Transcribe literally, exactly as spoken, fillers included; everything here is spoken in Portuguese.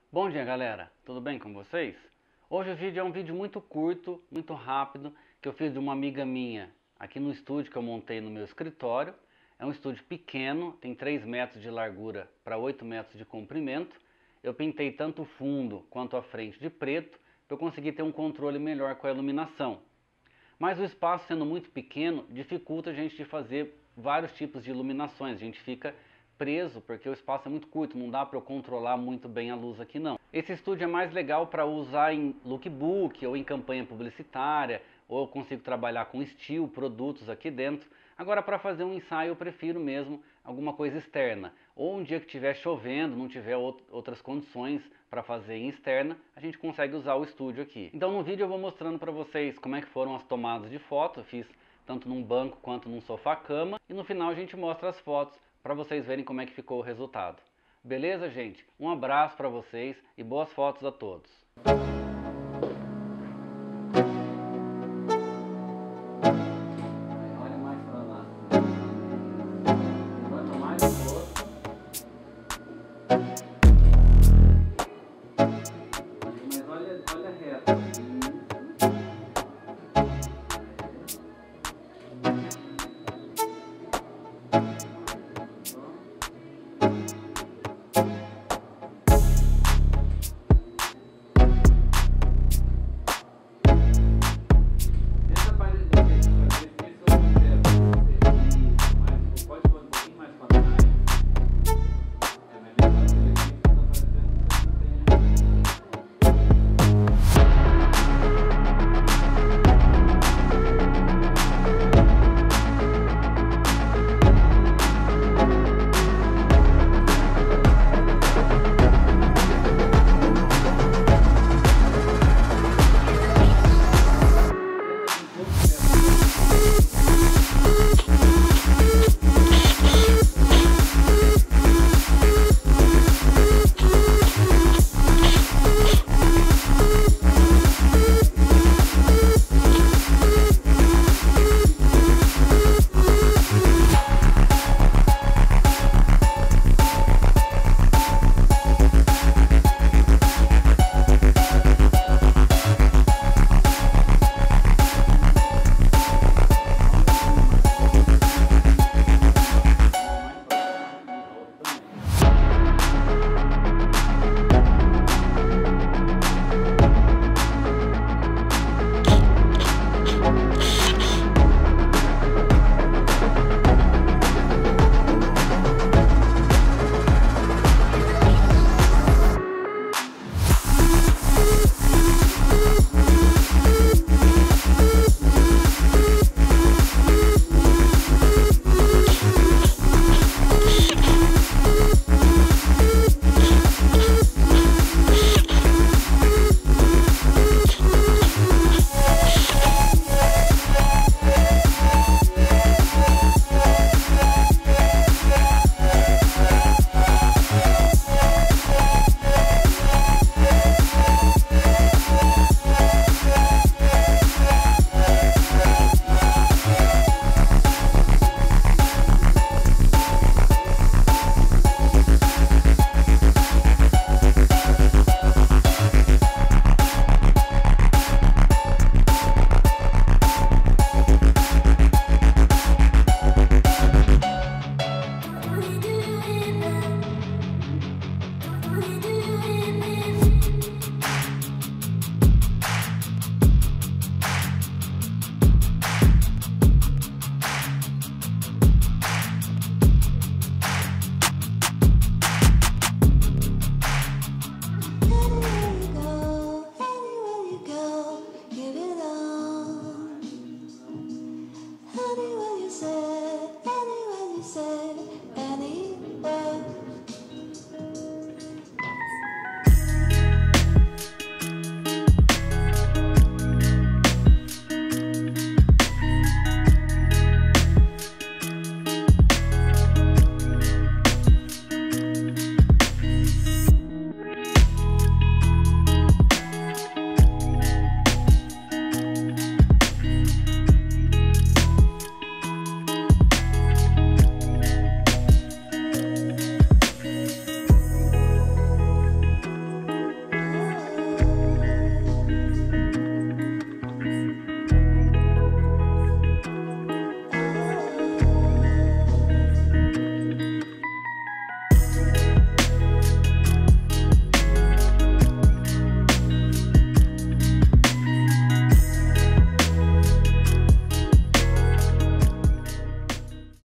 Bom dia, galera, tudo bem com vocês? Hoje o vídeo é um vídeo muito curto, muito rápido, que eu fiz de uma amiga minha aqui no estúdio que eu montei no meu escritório. É um estúdio pequeno, tem três metros de largura para oito metros de comprimento. Eu pintei tanto o fundo quanto a frente de preto para eu conseguir ter um controle melhor com a iluminação. Mas o espaço sendo muito pequeno dificulta a gente de fazer vários tipos de iluminações. A gente fica preso porque o espaço é muito curto, não dá para eu controlar muito bem a luz aqui não. Esse estúdio é mais legal para usar em lookbook ou em campanha publicitária, ou eu consigo trabalhar com estilo, produtos aqui dentro. Agora para fazer um ensaio eu prefiro mesmo alguma coisa externa. Ou um dia que estiver chovendo, não tiver outras condições para fazer em externa, a gente consegue usar o estúdio aqui. Então no vídeo eu vou mostrando para vocês como é que foram as tomadas de foto. Eu fiz tanto num banco quanto num sofá-cama. E no final a gente mostra as fotos para vocês verem como é que ficou o resultado. Beleza, gente? Um abraço para vocês e boas fotos a todos.